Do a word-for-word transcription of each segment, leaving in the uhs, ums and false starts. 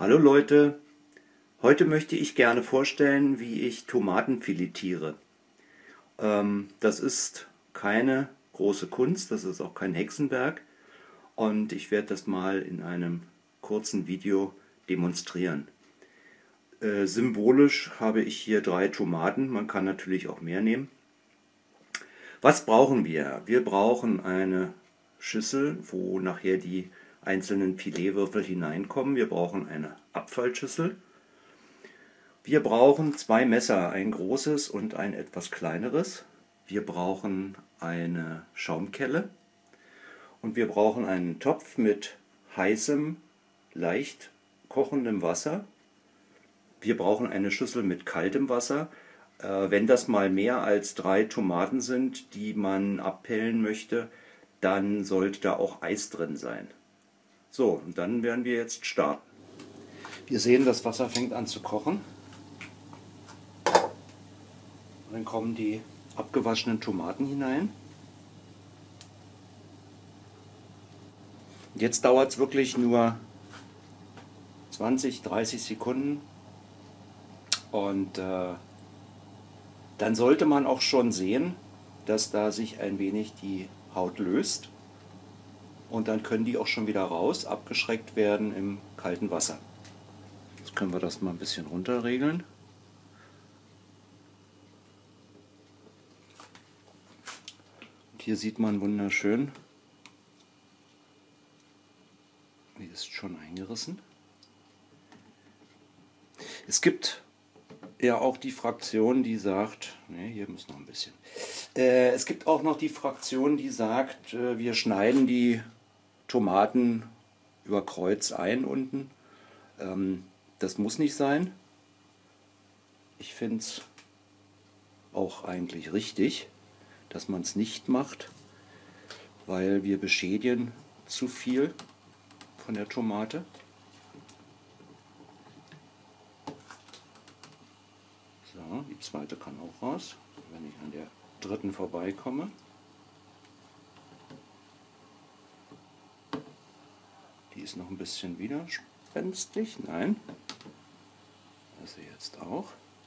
Hallo Leute, heute möchte ich gerne vorstellen, wie ich Tomaten filetiere. Ähm, das ist keine große Kunst, das ist auch kein Hexenwerk und ich werde das mal in einem kurzen Video demonstrieren. Äh, symbolisch habe ich hier drei Tomaten, man kann natürlich auch mehr nehmen. Was brauchen wir? Wir brauchen eine Schüssel, wo nachher die einzelnen Filetwürfel hineinkommen. Wir brauchen eine Abfallschüssel. Wir brauchen zwei Messer, ein großes und ein etwas kleineres. Wir brauchen eine Schaumkelle und wir brauchen einen Topf mit heißem, leicht kochendem Wasser. Wir brauchen eine Schüssel mit kaltem Wasser. Wenn das mal mehr als drei Tomaten sind, die man abpellen möchte, dann sollte da auch Eis drin sein. So, und dann werden wir jetzt starten. Wir sehen, das Wasser fängt an zu kochen. Und dann kommen die abgewaschenen Tomaten hinein. Und jetzt dauert es wirklich nur zwanzig, dreißig Sekunden. Und äh, dann sollte man auch schon sehen, dass da sich ein wenig die Haut löst. Und dann können die auch schon wieder raus, abgeschreckt werden im kalten Wasser. Jetzt können wir das mal ein bisschen runterregeln. Und hier sieht man wunderschön, die ist schon eingerissen. Es gibt ja auch die Fraktion, die sagt, ne, hier muss noch ein bisschen. Äh, es gibt auch noch die Fraktion, die sagt, äh, wir schneiden die Tomaten über Kreuz ein unten. Ähm, das muss nicht sein. Ich finde es auch eigentlich richtig, dass man es nicht macht, weil wir beschädigen zu viel von der Tomate. So, die zweite kann auch raus, wenn ich an der dritten vorbeikomme. Die ist noch ein bisschen widerspenstig. Nein, das ist jetzt auch.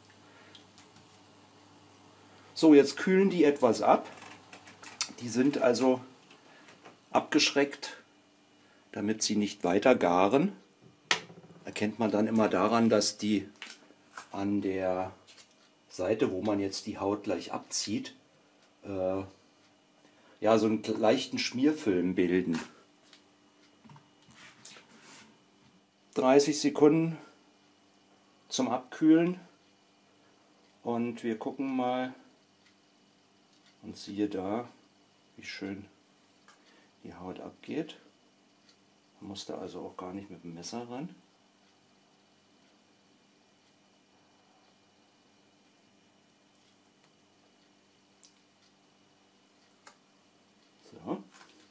So, jetzt kühlen die etwas ab. Die sind also abgeschreckt, damit sie nicht weiter garen. Erkennt man dann immer daran, dass die an der Seite, wo man jetzt die Haut gleich abzieht, äh, ja, so einen leichten Schmierfilm bilden. dreißig Sekunden zum Abkühlen und wir gucken mal und siehe da, wie schön die Haut abgeht. Man muss da also auch gar nicht mit dem Messer ran. So.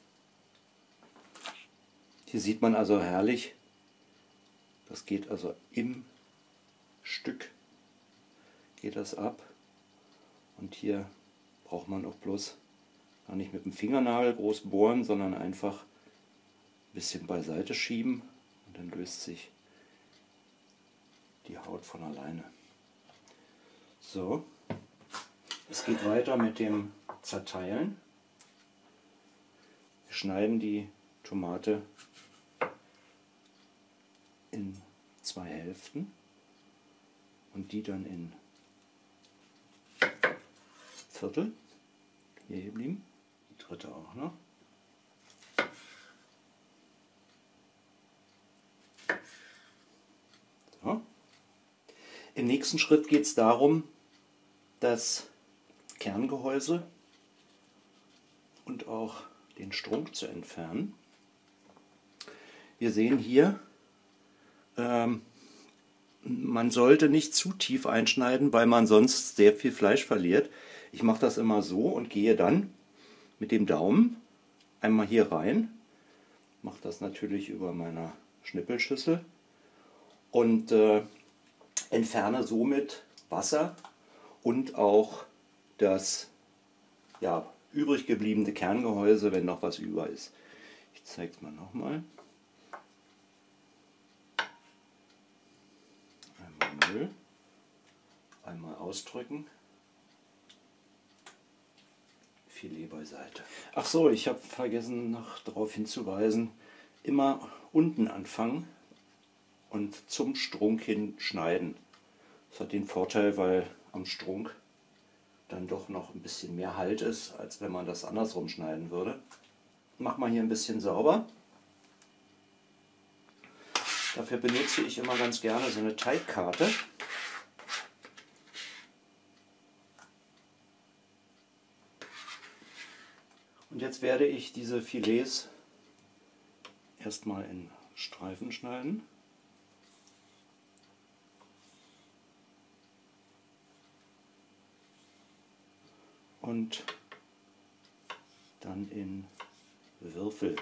Hier sieht man also herrlich, das geht also im Stück geht das ab und hier braucht man auch bloß gar nicht mit dem Fingernagel groß bohren, sondern einfach ein bisschen beiseite schieben und dann löst sich die Haut von alleine. So, es geht weiter mit dem Zerteilen. Wir schneiden die Tomate in zwei Hälften und die dann in Viertel. Hier geblieben. Die dritte auch noch. So. Im nächsten Schritt geht es darum, das Kerngehäuse und auch den Strunk zu entfernen. Wir sehen hier, ähm, man sollte nicht zu tief einschneiden, weil man sonst sehr viel Fleisch verliert. Ich mache das immer so und gehe dann mit dem Daumen einmal hier rein, mache das natürlich über meiner Schnippelschüssel und äh, entferne somit Wasser und auch das ja, übrig gebliebene Kerngehäuse, wenn noch was über ist. Ich zeige es mal nochmal. Öl. Einmal ausdrücken. Filet beiseite. Ach so, ich habe vergessen noch darauf hinzuweisen, immer unten anfangen und zum Strunk hin schneiden. Das hat den Vorteil, weil am Strunk dann doch noch ein bisschen mehr Halt ist, als wenn man das andersrum schneiden würde. Mach mal hier ein bisschen sauber. Dafür benutze ich immer ganz gerne so eine Teigkarte. Und jetzt werde ich diese Filets erstmal in Streifen schneiden. Und dann in Würfel.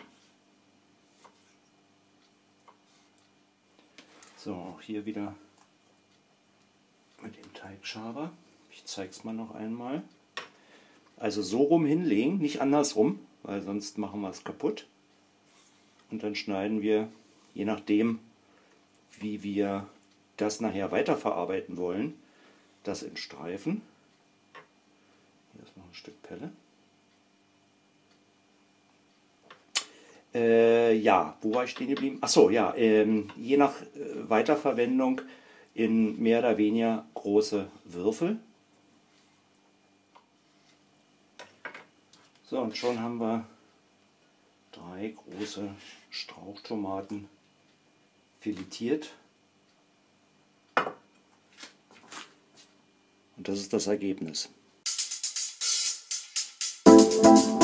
So, auch hier wieder mit dem Teigschaber. Ich zeige es mal noch einmal. Also so rum hinlegen, nicht andersrum, weil sonst machen wir es kaputt. Und dann schneiden wir, je nachdem, wie wir das nachher weiterverarbeiten wollen, das in Streifen. Hier ist noch ein Stück Pelle. Äh, ja, wo war ich stehen geblieben? Achso, ja, ähm, je nach äh, Weiterverwendung in mehr oder weniger große Würfel. So, und schon haben wir drei große Strauchtomaten filetiert. Und das ist das Ergebnis.